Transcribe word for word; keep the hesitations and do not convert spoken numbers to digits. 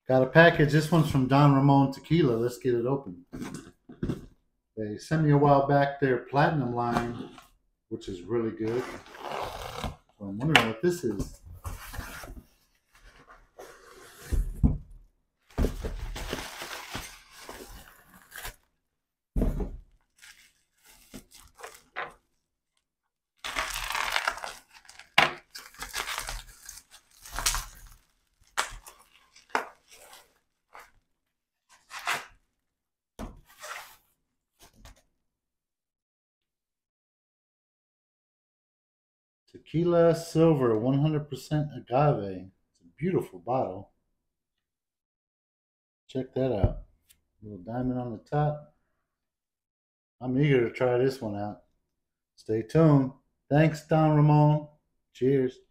Got a package. This one's from Don Ramon Tequila. Let's get it open. They sent me a while back their platinum line, which is really good. So I'm wondering what this is. Tequila Silver, one hundred percent agave. It's a beautiful bottle. Check that out. Little diamond on the top. I'm eager to try this one out. Stay tuned. Thanks, Don Ramon. Cheers.